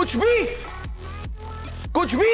कुछ भी कुछ भी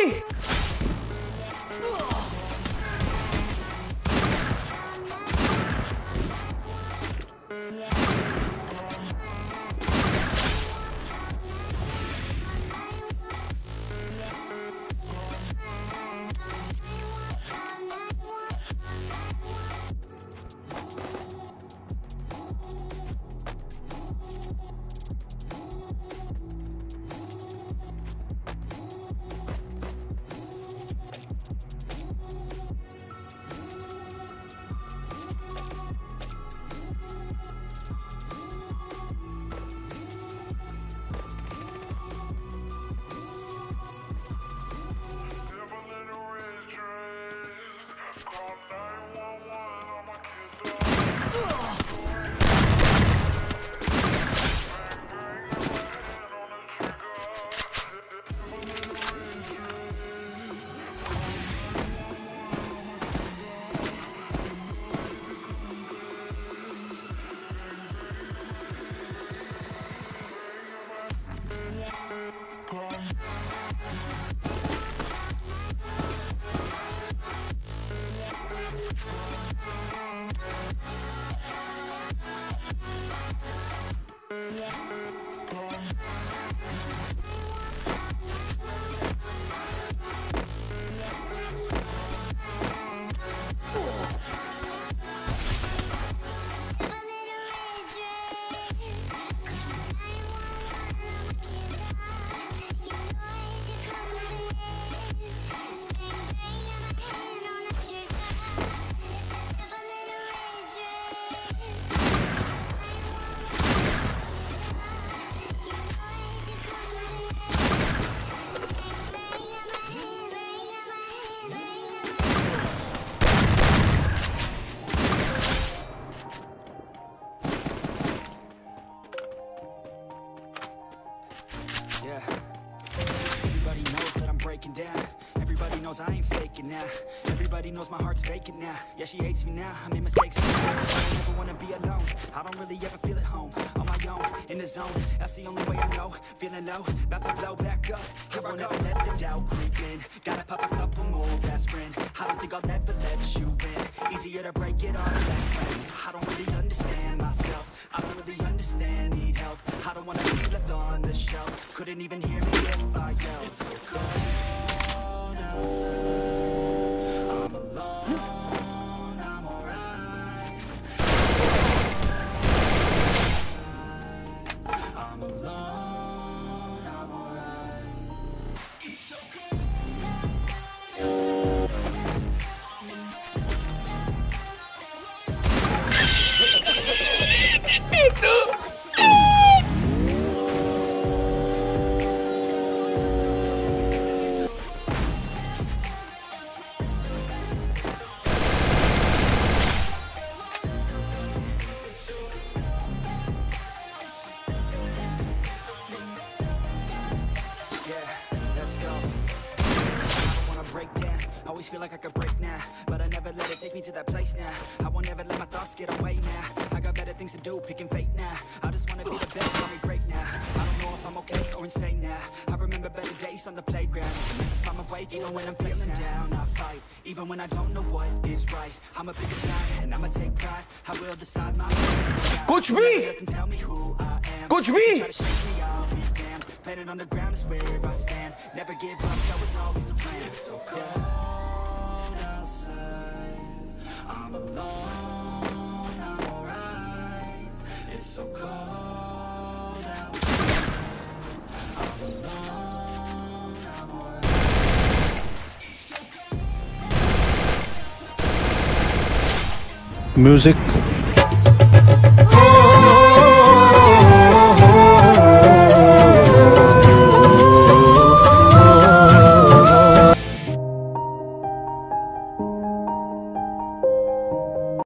Everybody knows that I'm breaking down. Everybody knows I ain't faking now. Everybody knows my heart's vacant now. Yeah, she hates me now, I made mistakes now. I don't ever wanna be alone. I don't really ever feel at home. On my own, in the zone, that's the only way I know. Feeling low, about to blow back up. I won't ever let the doubt creep in. Gotta pop a couple more aspirin. I don't think I'll ever let you in. Easier to break it off best friends. I don't really understand myself. I don't really understand, need help. I don't wanna be left on the shelf. Couldn't even hear me if I yelled. It's so cold outside. I'm alone, I'm alright. I'm alone, I'm alright. It's so cold. Always feel like I could break now, but I never let it take me to that place now. I won't ever let my thoughts get away now. I got better things to do, picking fate now. I just wanna be the best, call me great now. I don't know if I'm okay or insane now. I remember better days on the playground. Find my way even when I'm feeling down, I fight. Even when I don't know what is right, I'ma pick a side and I'ma take pride. I will decide my fate. कुछ भी Tell me who I am. कुछ भी Try to shake me, I'll be damned. Planet on the ground is where I stand. Never give up, that was always the plan. It's so cold outside. I'm alone, I'm alright. It's so cold outside. I'm alone, I'm alright. Music